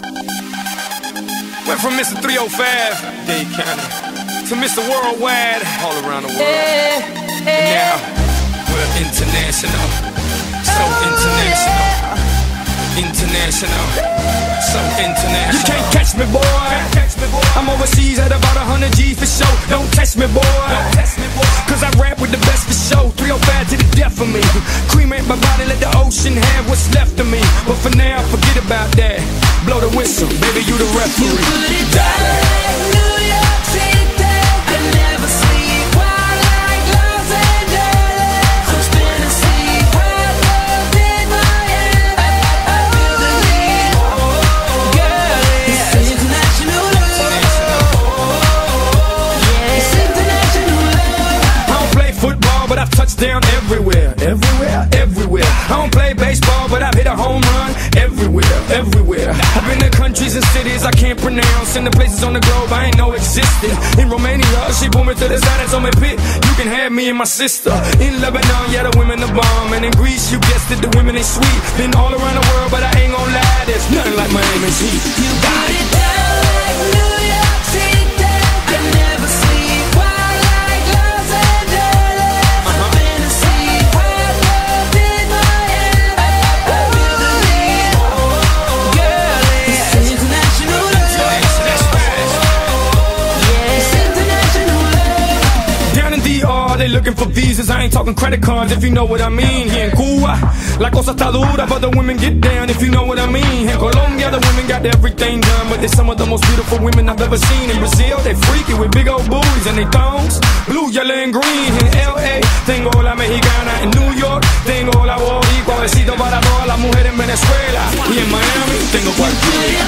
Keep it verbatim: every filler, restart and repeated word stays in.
Went from Mister three oh five, Dade County, to Mister Worldwide, all around the world. And now, we're international, so international, international, so international. You can't catch me, boy. I'm overseas at about a hundred G's for show. Don't test me, boy. Cause I rap with the best for show. three oh five to the death of me. Cremate my body, let the ocean have what's left of me. But for now, forget about that. Blow the whistle, baby, you the referee. You put it down, New York City. I never sleep while like Los Angeles. I'm spinning sleep while love in my head. I feel the need, girl, it's international love. It's international love. I don't play football, but I've touched down everywhere, everywhere, everywhere. I don't play baseball, but I've hit a home run everywhere, everywhere. I've been to countries and cities I can't pronounce, and the places on the globe I ain't know existed. In Romania, she pulled me to the side and told me, "Pit, you can have me and my sister." In Lebanon, yeah, the women are bomb, and in Greece, you guessed it, the women ain't sweet. Been all around the world, but I ain't gon' lie, there's nothing like Miami's heat. You put it down like New York City. I never sleep while like Los Angeles. I'm spinning sleep while love in my head. I feel the need, girl, it's international love. It's international love. Down in D R, they looking for visas. I ain't talking credit cards, if you know what I mean. Here in Cuba, la cosa está dura, but the women get down, if you know what I mean. In Colombia, the women got everything done, but they're some of the most beautiful women I've ever seen. In Brazil, they freaky with big old booties and they thongs, blue, yellow, and green. In L A, tengo la mexicana. In New York, tengo la boricua. Besito para todas las mujeres en Venezuela. Y en Miami, tengo cualquiera.